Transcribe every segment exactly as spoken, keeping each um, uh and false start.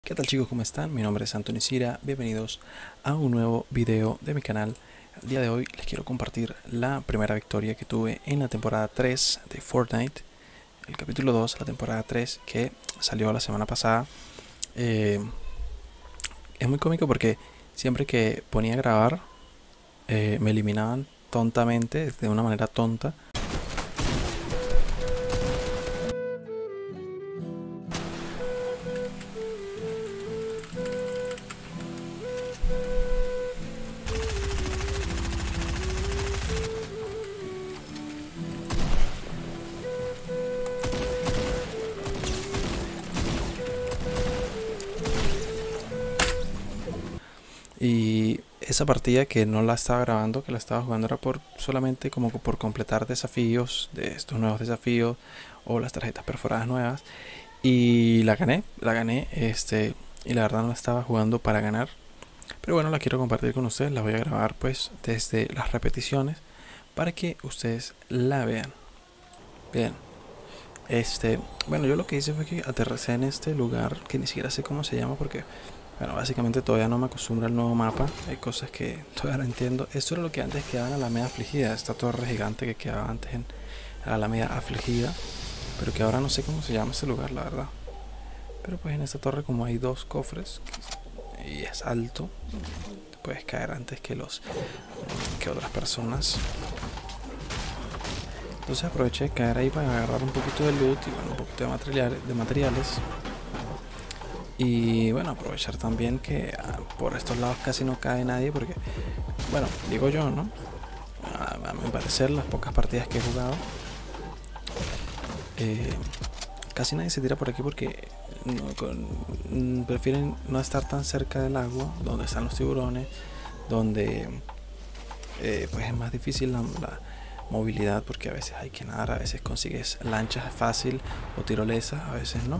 ¿Qué tal chicos? ¿Cómo están? Mi nombre es Anthony Sira, bienvenidos a un nuevo video de mi canal. El día de hoy les quiero compartir la primera victoria que tuve en la temporada tres de Fortnite, el capítulo dos, la temporada tres que salió la semana pasada. Eh, es muy cómico porque siempre que ponía a grabar eh, me eliminaban tontamente, de una manera tonta. Y esa partida que no la estaba grabando, que la estaba jugando, era por solamente como por completar desafíos de estos nuevos desafíos o las tarjetas perforadas nuevas. Y la gané, la gané, este, y la verdad no la estaba jugando para ganar. Pero bueno, la quiero compartir con ustedes, la voy a grabar pues desde las repeticiones para que ustedes la vean. Bien. Este, bueno, yo lo que hice fue que aterricé en este lugar que ni siquiera sé cómo se llama porque, bueno, básicamente todavía no me acostumbro al nuevo mapa. Hay cosas que todavía no entiendo. Esto era lo que antes quedaba en la Alameda Afligida, esta torre gigante que quedaba antes en la Alameda Afligida, pero que ahora no sé cómo se llama ese lugar, la verdad. Pero pues en esta torre, como hay dos cofres y es alto, puedes caer antes que los que otras personas. Entonces aproveché de caer ahí para agarrar un poquito de loot y bueno, un poquito de, material, de materiales. Y bueno, aprovechar también que ah, por estos lados casi no cae nadie porque, bueno, digo yo, ¿no? A, a mi parecer, las pocas partidas que he jugado, eh, casi nadie se tira por aquí porque no, con, prefieren no estar tan cerca del agua, donde están los tiburones, donde eh, pues es más difícil la, la movilidad porque a veces hay que nadar, a veces consigues lanchas fácil o tirolesas, a veces no.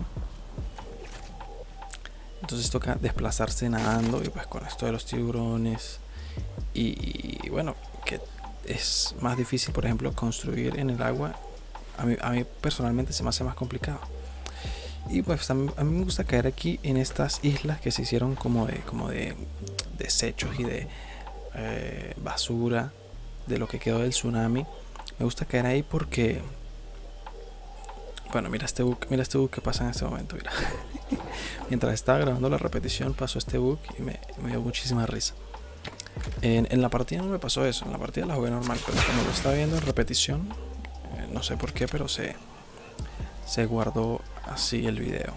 Entonces toca desplazarse nadando y pues con esto de los tiburones y, y bueno, que es más difícil, por ejemplo, construir en el agua. A mí, a mí personalmente se me hace más complicado. Y pues a mí, a mí me gusta caer aquí en estas islas que se hicieron como de, como de desechos y de eh, basura de lo que quedó del tsunami. Me gusta caer ahí porque, bueno, mira este bug, mira este bug que pasa en este momento, mira. Mientras estaba grabando la repetición pasó este bug y me, me dio muchísima risa. En, en la partida no me pasó eso, en la partida la jugué normal, pero cuando lo estaba viendo en repetición, eh, no sé por qué, pero se, se guardó así el video.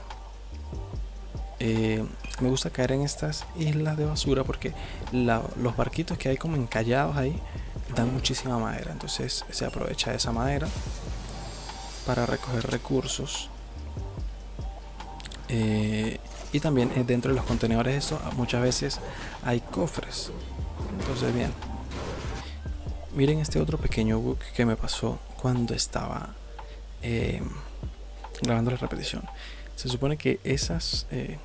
Eh, me gusta caer en estas islas de basura porque la, los barquitos que hay como encallados ahí dan muchísima madera, entonces se aprovecha esa madera para recoger recursos. Eh, y también dentro de los contenedores eso muchas veces hay cofres. Entonces bien, miren este otro pequeño bug que me pasó cuando estaba eh, grabando la repetición. Se supone que esas eh,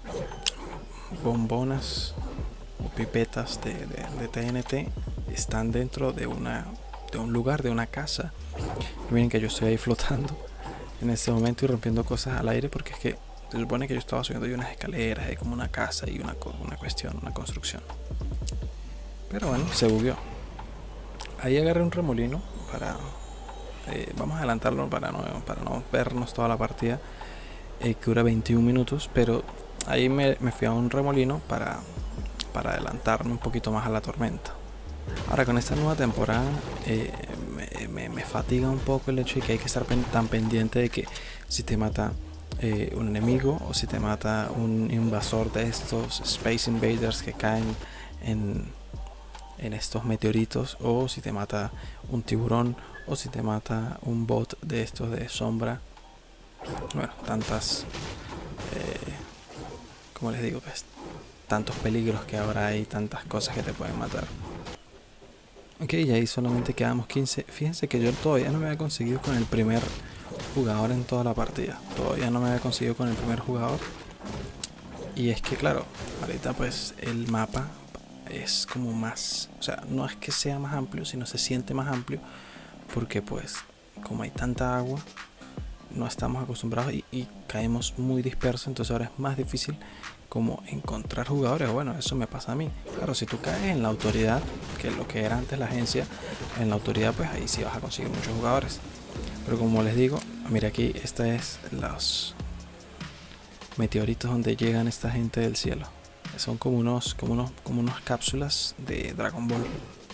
bombonas o pipetas de, de, de T N T están dentro de una de un lugar, de una casa. Y miren que yo estoy ahí flotando en este momento y rompiendo cosas al aire porque es que se supone que yo estaba subiendo ahí unas escaleras, hay como una casa y una, una cuestión, una construcción. Pero bueno, se bugueó. Ahí agarré un remolino para... Eh, vamos a adelantarlo para no, para no vernos toda la partida, eh, que dura veintiún minutos, pero ahí me, me fui a un remolino para, para adelantarme un poquito más a la tormenta. Ahora con esta nueva temporada eh, me, me, me fatiga un poco el hecho de que hay que estar pen, tan pendiente de que si te mata eh, un enemigo o si te mata un invasor de estos Space Invaders que caen en, en estos meteoritos, o si te mata un tiburón, o si te mata un bot de estos de sombra. Bueno, tantas, eh, como les digo, pues, tantos peligros que ahora hay, tantas cosas que te pueden matar. Ok, y ahí solamente quedamos quince. Fíjense que yo todavía no me había conseguido con el primer jugador en toda la partida. Todavía no me había conseguido con el primer jugador. Y es que claro, ahorita pues el mapa es como más, o sea, no es que sea más amplio, sino se siente más amplio porque pues como hay tanta agua, no estamos acostumbrados y, y caemos muy dispersos, entonces ahora es más difícil como encontrar jugadores. Bueno, eso me pasa a mí. Claro, si tú caes en la autoridad, que es lo que era antes la agencia, en la autoridad, pues ahí sí vas a conseguir muchos jugadores. Pero como les digo, mira aquí, esta es los meteoritos donde llegan esta gente del cielo. Son como unos, como unos, como unas cápsulas de Dragon Ball.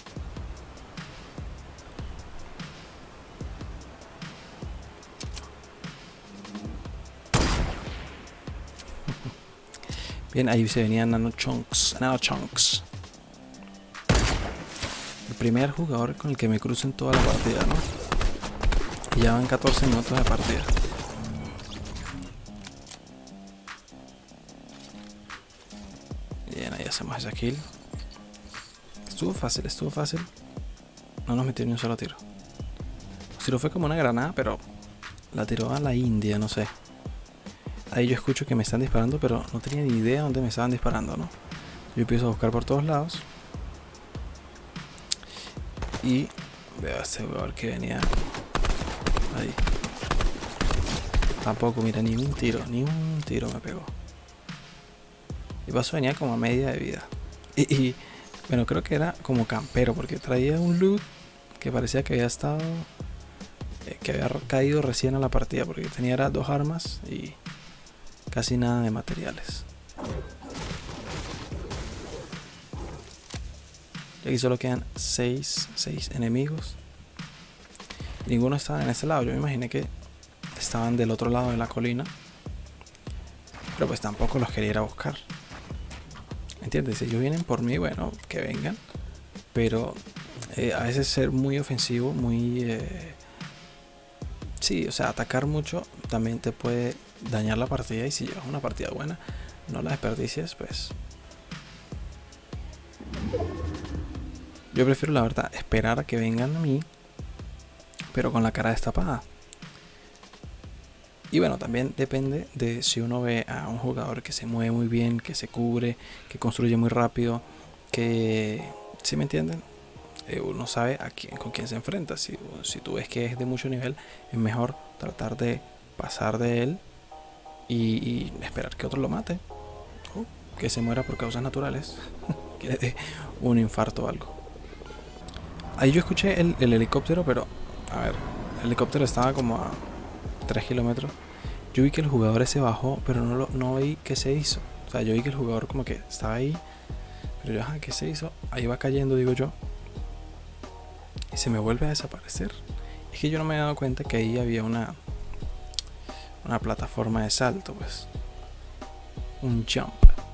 Bien, ahí se venían Nano Chunks, Nano Chunks. El primer jugador con el que me cruzo en toda la partida, ¿no? Y ya van catorce minutos de partida. Bien, ahí hacemos esa kill. Estuvo fácil, estuvo fácil. No nos metió ni un solo tiro. El tiro fue como una granada, pero la tiró a la India, no sé. Ahí yo escucho que me están disparando, pero no tenía ni idea dónde me estaban disparando, ¿no? Yo empiezo a buscar por todos lados. Y veo a este jugador que venía ahí. Tampoco, mira, ni un tiro, ni un tiro me pegó. Y paso venía como a media de vida. Y, y bueno, creo que era como campero, porque traía un loot que parecía que había estado... Eh, que había caído recién a la partida, porque tenía era dos armas y casi nada de materiales. Y aquí solo quedan seis enemigos. Y ninguno estaba en este lado. Yo me imaginé que estaban del otro lado de la colina. Pero pues tampoco los quería ir a buscar. ¿Entiendes? Si ellos vienen por mí, bueno, que vengan. Pero eh, a veces ser muy ofensivo, muy... Eh, sí, o sea, atacar mucho también te puede dañar la partida. Y si llevas una partida buena, no la desperdicias, pues... Yo prefiero, la verdad, esperar a que vengan a mí, pero con la cara destapada. Y bueno, también depende de si uno ve a un jugador que se mueve muy bien, que se cubre, que construye muy rápido, que... ¿Sí me entienden? Eh, uno sabe a quién, con quién se enfrenta. Si, si tú ves que es de mucho nivel, es mejor tratar de pasar de él y, y esperar que otro lo mate. O que se muera por causas naturales, que le dé un infarto o algo. Ahí yo escuché el, el helicóptero, pero a ver, el helicóptero estaba como a tres kilómetros. Yo vi que el jugador se bajó, pero no, lo, no vi qué se hizo. O sea, yo vi que el jugador como que estaba ahí, pero yo, ajá, ¿qué se hizo? Ahí va cayendo, digo yo. Y se me vuelve a desaparecer. Es que yo no me he dado cuenta que ahí había una, una plataforma de salto, pues. Un jump.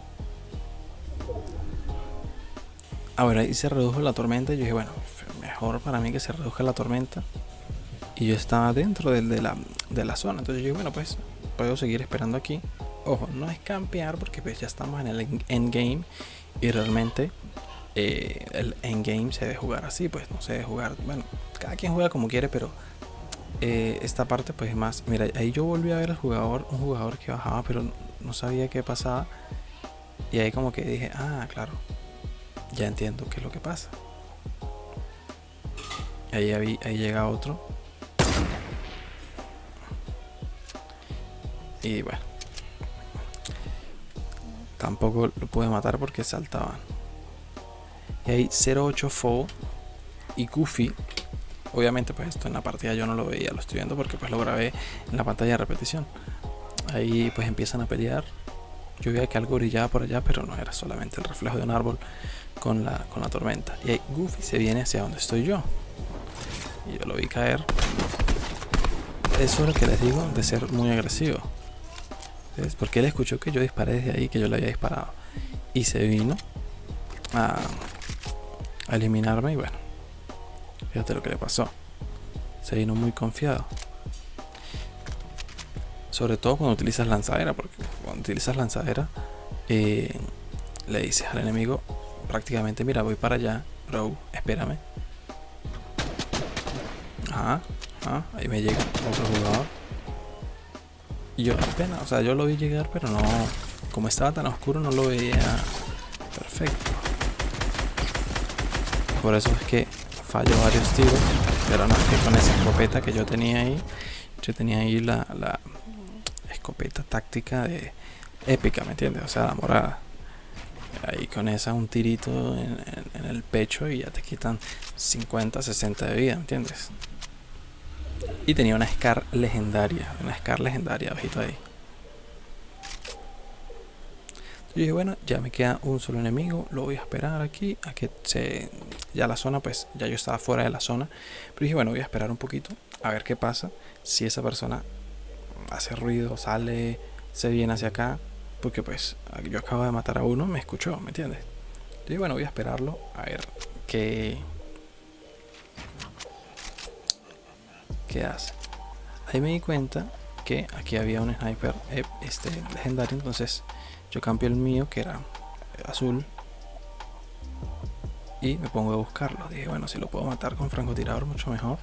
Ahora ahí se redujo la tormenta y yo dije, bueno, mejor para mí que se reduzca la tormenta. Y yo estaba dentro de, de, la, de la zona. Entonces yo dije, bueno, pues puedo seguir esperando aquí. Ojo, no es campear porque pues ya estamos en el endgame. Y realmente eh, el endgame se debe jugar así, pues no se debe jugar... Bueno, cada quien juega como quiere, pero eh, esta parte pues es más... Mira, ahí yo volví a ver al jugador, un jugador que bajaba, pero no sabía qué pasaba. Y ahí como que dije, ah, claro, ya entiendo qué es lo que pasa. Ahí, ahí, ahí llega otro. Y bueno, tampoco lo pude matar porque saltaban. Y ahí cero ocho Fall y Goofy. Obviamente pues esto en la partida yo no lo veía, lo estoy viendo porque pues lo grabé en la pantalla de repetición. Ahí pues empiezan a pelear. Yo veía que algo brillaba por allá, pero no, era solamente el reflejo de un árbol con la, con la tormenta. Y ahí Goofy se viene hacia donde estoy yo. Y yo lo vi caer. Eso es lo que les digo de ser muy agresivo. ¿Ves? Porque él escuchó que yo disparé desde ahí, que yo le había disparado. Y se vino a, a eliminarme y bueno, fíjate lo que le pasó. Se vino muy confiado. Sobre todo cuando utilizas lanzadera, porque cuando utilizas lanzadera eh, le dices al enemigo prácticamente, mira, voy para allá, bro, espérame. Ajá, ajá, ahí me llega otro jugador. Y yo apenas, o sea, yo lo vi llegar, pero no, como estaba tan oscuro no lo veía perfecto. Por eso es que falló varios tiros, pero no es que con esa escopeta que yo tenía ahí, yo tenía ahí la, la escopeta táctica de, épica, ¿me entiendes? O sea, la morada. Ahí con esa un tirito en, en, en el pecho y ya te quitan cincuenta, sesenta de vida, ¿me entiendes? Y tenía una Scar legendaria, una Scar legendaria, ojito ahí. Yo dije, bueno, ya me queda un solo enemigo, lo voy a esperar aquí, a que se... Ya la zona, pues, ya yo estaba fuera de la zona. Pero dije, bueno, voy a esperar un poquito, a ver qué pasa. Si esa persona hace ruido, sale, se viene hacia acá. Porque, pues, yo acabo de matar a uno, me escuchó, ¿me entiendes? Yo dije, bueno, voy a esperarlo, a ver qué... ¿Qué hace? Ahí me di cuenta que aquí había un sniper eh, este, legendario, entonces... Yo cambio el mío, que era azul, y me pongo a buscarlo. Dije, bueno, si lo puedo matar con francotirador, mucho mejor.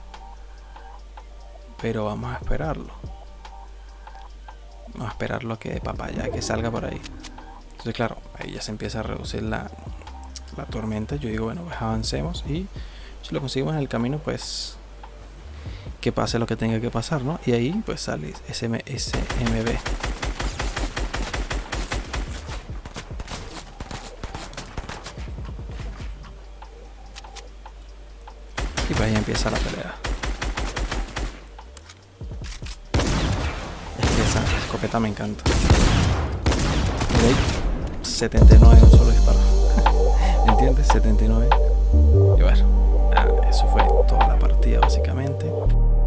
Pero vamos a esperarlo. Vamos a esperarlo a que de papaya, que salga por ahí. Entonces, claro, ahí ya se empieza a reducir la, la tormenta. Yo digo, bueno, pues avancemos. Y si lo conseguimos en el camino, pues que pase lo que tenga que pasar, ¿no? Y ahí, pues sale S M B. Y pues ahí empieza la pelea. Es que esa escopeta me encanta. Y ahí, setenta y nueve en un solo disparo. ¿Entiendes? setenta y nueve. Y bueno, ah, eso fue toda la partida básicamente.